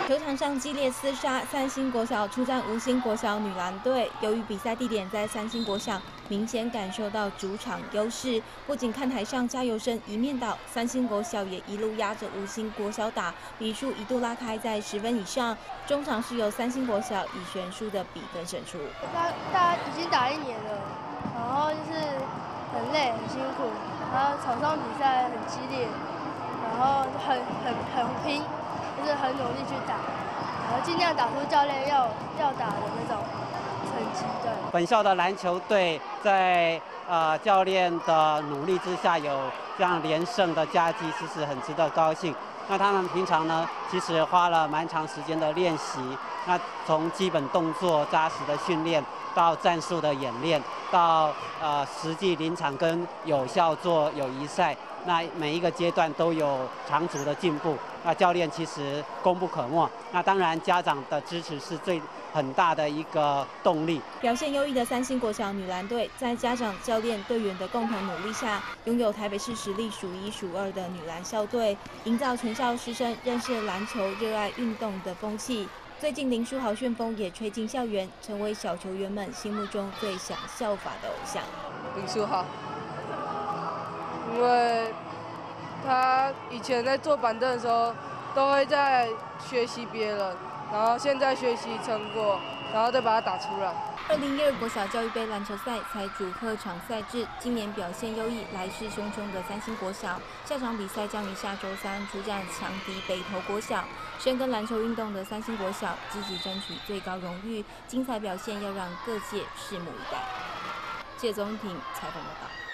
球场上激烈厮杀，三星国小出战吴兴国小女篮队。由于比赛地点在三星国小，明显感受到主场优势。不仅看台上加油声一面倒，三星国小也一路压着吴兴国小打，比数一度拉开在10分以上。中场是由三星国小以悬殊的比分胜出。 大家已经打1年了，然后就是很累很辛苦，然后场上比赛很激烈，然后很拼。就是很努力去打，然后尽量打出教练要打的那种成绩。对， 本校的篮球队在教练的努力之下，有这样连胜的佳绩，其实很值得高兴。那他们平常呢，其实花了蛮长时间的练习。那从基本动作扎实的训练，到战术的演练，到实际临场跟有效做友谊赛，那每一个阶段都有长足的进步。那教练其实功不可没。那当然家长的支持是很大的一个动力。 表现优异的三星国小女篮队，在家长、教练、队员的共同努力下，拥有台北市实力数1数2的女篮校队，营造全校师生认识篮球、热爱运动的风气。最近林书豪旋风也吹进校园，成为小球员们心目中最想效法的偶像。 林书豪，因为他以前在坐板凳的时候，都会在学习别人，然后现在学习成果，然后再把它打出来。 2012国小教育杯篮球赛采主客场赛制，今年表现优异、来势汹汹的三星国小，下场比赛将于下周3出战强敌北投国小。深耕篮球运动的三星国小，积极争取最高荣誉，精彩表现要让各界拭目以待。谢宗婷采访报道。